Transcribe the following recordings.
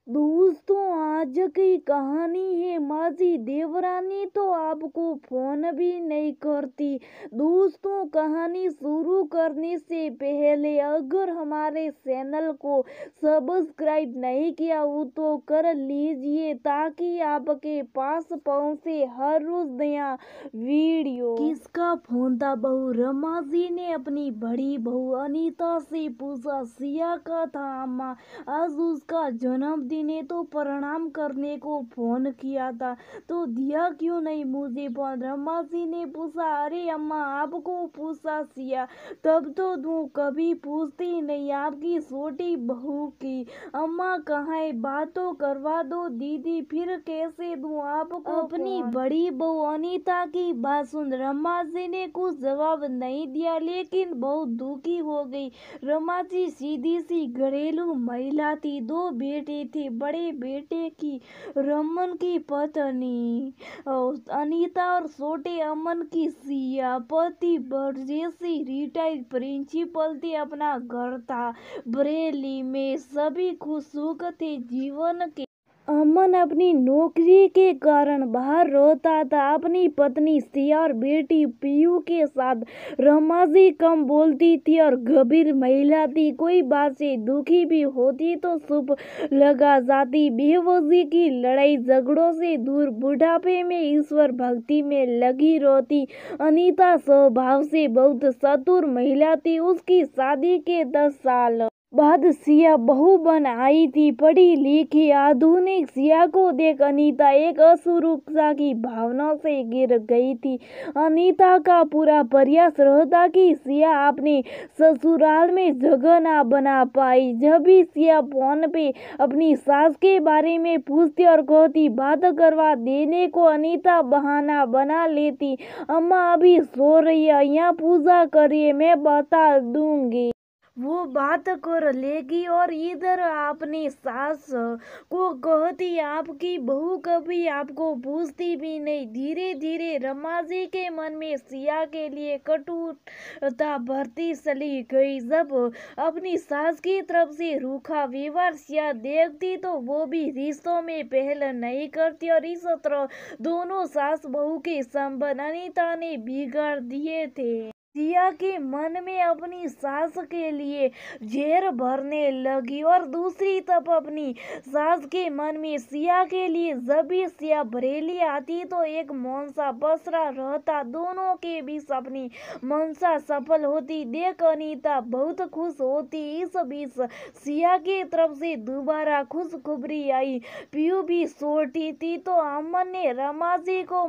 दोस्तों, आज की कहानी है माजी देवरानी तो आपको फोन भी नहीं करती। दोस्तों, कहानी शुरू करने से पहले अगर हमारे चैनल को सब्सक्राइब नहीं किया हो तो कर लीजिए ताकि आपके पास पहुंचे हर रोज नया वीडियो। किसका फोन था? बहू रमा जी ने अपनी बड़ी बहू अनीता से पूछा। सिया का था। अम्मा, आज उसका जन्मदिन है तो प्रणाम करने को फोन किया था, तो दिया क्यों नहीं मुझे फोन? रमा जी ने पूछा। अरे अम्मा, आपको पूछा सिया, तब तो तू कभी पूछती नहीं आपकी छोटी बहू की। अम्मा कहाँ है? बात तो करवा दो दीदी, फिर कैसे दूं आपको अपनी बड़ी बहू अनीता की बात सुन रमा जी ने कुछ जवाब नहीं दिया, लेकिन बहुत दुखी हो गई। रमा जी सीधी सी घरेलू महिला थी। दो बेटे थे। बड़े बेटे की रमन की पत्नी अनीता और छोटे अमन की सिया। पति जैसी रिटायर्ड प्रिंसिपल थे। अपना घर था बरेली में। सभी खुश सुख थे जीवन के। अमन अपनी नौकरी के कारण बाहर रहता था। अपनी पत्नी सिया और बेटी पीयू के साथ। रमा जी कम बोलती थी और गंभीर महिला थी। कोई बात से दुखी भी होती तो चुप लगा जाती। बेवजह की लड़ाई झगड़ों से दूर बुढ़ापे में ईश्वर भक्ति में लगी रहती। अनीता स्वभाव से बहुत चतुर महिला थी। उसकी शादी के 10 साल बाद सिया बहू बन आई थी। पढ़ी लिखी आधुनिक सिया को देख अनीता एक असुरक्षा की भावना से गिर गई थी। अनीता का पूरा प्रयास रहता कि सिया अपने ससुराल में जगह ना बना पाई। जब भी सिया फोन पे अपनी सास के बारे में पूछती और कहती बात करवा देने को, अनीता बहाना बना लेती। अम्मा अभी सो रही है, यहाँ पूजा करिए, मैं बता दूंगी। वो बात कर लेगी और इधर अपनी सास को कहती आपकी बहू कभी आपको पूछती भी नहीं। धीरे धीरे रमा जी के मन में सिया के लिए कटुता बढ़ती चली गई। जब अपनी सास की तरफ से रूखा व्यवहार सिया देखती तो वो भी रिश्तों में पहल नहीं करती और इस तरह दोनों सास बहू के संबंध अनीता ने बिगाड़ दिए थे। सिया के मन में अपनी सास के लिए जहर भरने लगी और दूसरी तरफ अपनी सास के मन में सिया के लिए। जब भी सिया बरेली आती तो एक मनसा बसरा रहता। दोनों के बीच अपनी मनसा सफल होती देख अनीता बहुत खुश होती। इस बीच सिया की तरफ से दोबारा खुशखबरी आई। पीयू भी छोटी थी तो अमन ने रमा जी को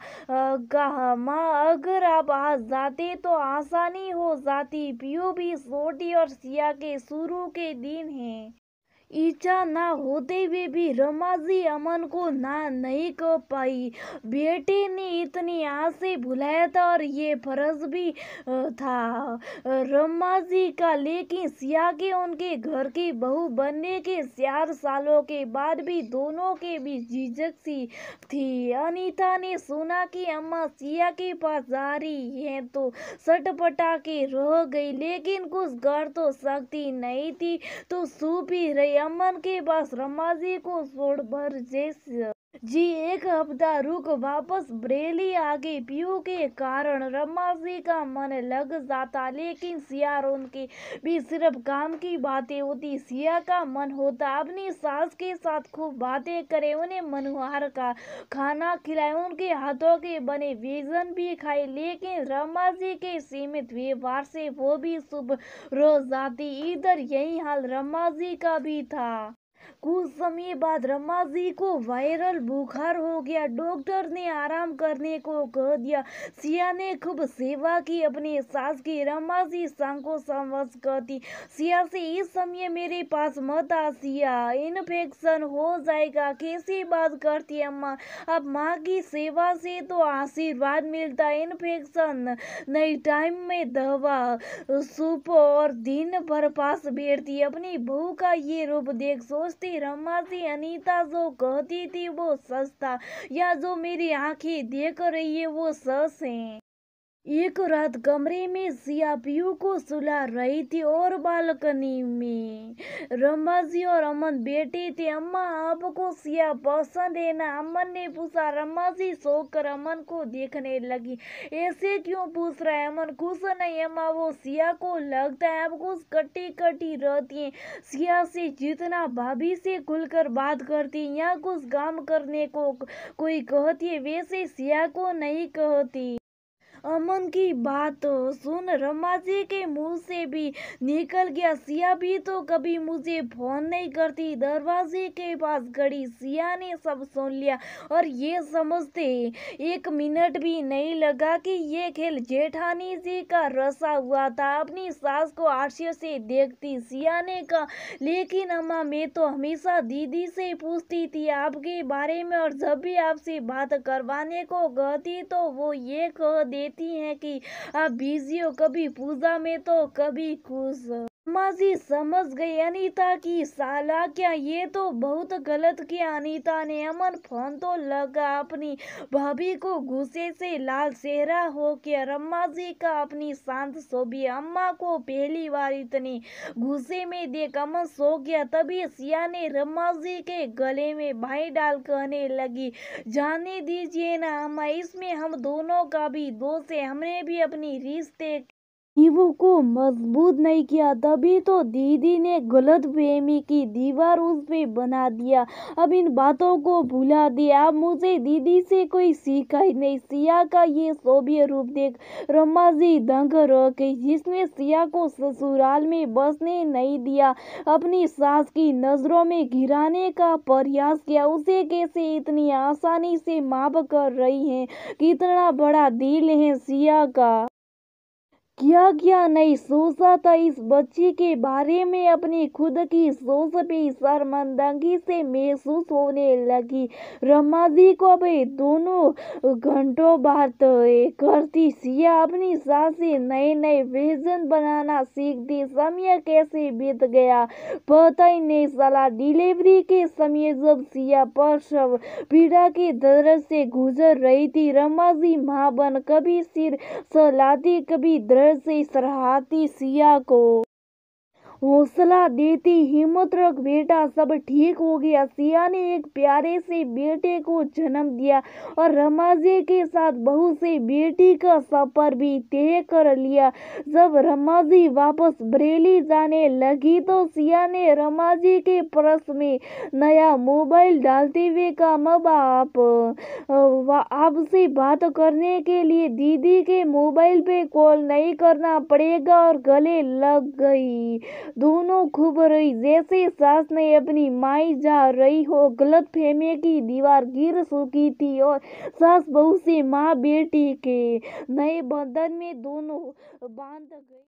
कहा, माँ अगर आप आ जाते तो आसानी हो जाती। पीयू भी छोटी और सिया के शुरू के दिन हैं। इच्छा ना होते हुए भी रमा जी अमन को ना नहीं कह पाई। बेटे ने इतनी आस से बुलाया था और ये फर्ज भी था रमा जी का, लेकिन सिया के उनके घर की बहू बनने के 4 सालों के बाद भी दोनों के बीच झिझक सी थी। अनीता ने सुना कि अम्मा सिया के पास जा रही है तो सटपटा के रह गई, लेकिन कुछ कर तो सकती नहीं थी तो सूप ही रही। अमन के पास रमा जी को छोड़ भर जैसे जी एक हफ्ता रुक वापस बरेली आ गई। पीयू के कारण रमा जी का मन लग जाता, लेकिन सिया और उनके भी सिर्फ काम की बातें होती। सिया का मन होता अपनी सास के साथ खूब बातें करे, उन्हें मनोहर का खाना खिलाए, उनके हाथों के बने व्यंजन भी खाए, लेकिन रमा जी के सीमित व्यवहार से वो भी शुभ रह जाती। इधर यही हाल रमा जी का भी था। कुछ समय बाद रमा जी को वायरल बुखार हो गया। डॉक्टर ने आराम करने को कह दिया। सिया ने खूब सेवा की अपनी सास की। रमा जी सांको समझ कहती, सिया से इस समय मेरे पास मत आ सिया, इन्फेक्शन हो जाएगा। कैसी बात करती अम्मा, अब माँ की सेवा से तो आशीर्वाद मिलता, इन्फेक्शन नहीं। टाइम में दवा सूप और दिन भर पास बैठती। अपनी बहू का ये रूप देख सोचती रमा जी अनीता जो कहती थी वो सच था, या जो मेरी आंखें देख रही है वो सच है। एक रात कमरे में सिया पीयू को सुला रही थी और बालकनी में रमा जी और अमन बैठे थे। अम्मा, आपको सिया पसंद है ना? अमन ने पूछा। रमा जी सोकर अमन को देखने लगी। ऐसे क्यों पूछ रहा है? अमन खुश नहीं अम्मा, वो सिया को लगता है आप कुछ कटी कटी रहती है। सिया से जितना भाभी से खुलकर बात करती, यहाँ कुछ काम करने को कोई कहती है वैसे सिया को नहीं कहती। अमन की बात सुन रमा जी के मुंह से भी निकल गया, सिया भी तो कभी मुझे फोन नहीं करती। दरवाजे के पास खड़ी सिया ने सब सुन लिया और ये समझते 1 मिनट भी नहीं लगा कि ये खेल जेठानी जी का रचा हुआ था। अपनी सास को आश्चर्य से देखती सिया ने कहा, लेकिन अम्मा, मैं तो हमेशा दीदी से पूछती थी आपके बारे में, और जब भी आपसे बात करवाने को कहती तो वो ये कह देती हैं कि आप बिजी हो, कभी पूजा में तो कभी खुश। अम्मा जी समझ गई अनीता की साला क्या, ये तो बहुत गलत किया अनीता ने। अमन फोन तो लगा अपनी भाभी को गुस्से से लाल चेहरा हो गया। अम्मा जी का अपनी शांत सोबी अम्मा को पहली बार इतनी गुस्से में देख अमन सो गया। तभी सिया ने रम्मा जी के गले में भाई डाल कहने लगी, जाने दीजिए ना अम्मा, इसमें हम दोनों का भी दोष है। हमने भी अपनी रिश्ते नींवों को मजबूत नहीं किया, तभी तो दीदी ने गलत फहमी की दीवार उस पे बना दिया। अब इन बातों को भुला दिया। अब मुझे दीदी से कोई सीखा ही नहीं। सिया का ये सौम्य रूप देख रमा जी दंग रह गई, जिसने सिया को ससुराल में बसने नहीं दिया, अपनी सास की नजरों में गिराने का प्रयास किया। उसे कैसे इतनी आसानी से माफ कर रही है? कितना बड़ा दिल है सिया का। क्या क्या नहीं सोचा था इस बच्ची के बारे में। अपनी खुद की सोच पे शर्मिंदगी से महसूस होने लगी। रमा जी को अब दोनों घंटों बात करती सिया अपनी सास से नए नए व्यंजन बनाना सीखती। समय कैसे बीत गया पता ही नहीं चला। डिलीवरी के समय जब सिया प्रसव पीड़ा के दर्द से गुजर रही थी, रमा जी माँ बन कभी सिर सहलाती कभी दर्द से सराहती सिया को हौसला देती, हिम्मत रख बेटा, सब ठीक हो गया। सिया ने एक प्यारे से बेटे को जन्म दिया और रमा जी के साथ बहू से बेटी का सफर भी तय कर लिया। जब रमा जी वापस बरेली जाने लगी तो सिया ने रमा जी के पर्स में नया मोबाइल डालते हुए कहा, अब आपसे बात करने के लिए दीदी के मोबाइल पे कॉल नहीं करना पड़ेगा, और गले लग गई। दोनों खूब रही जैसे सास ने अपनी माई जा रही हो। गलत फहमी की दीवार गिर चुकी थी और सास बहू से माँ बेटी के नए बंधन में दोनों बांध गए।